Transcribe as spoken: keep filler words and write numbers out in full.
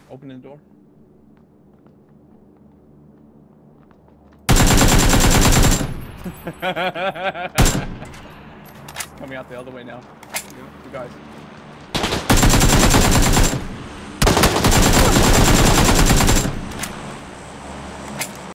Open the door. Coming out the other way now. You guys.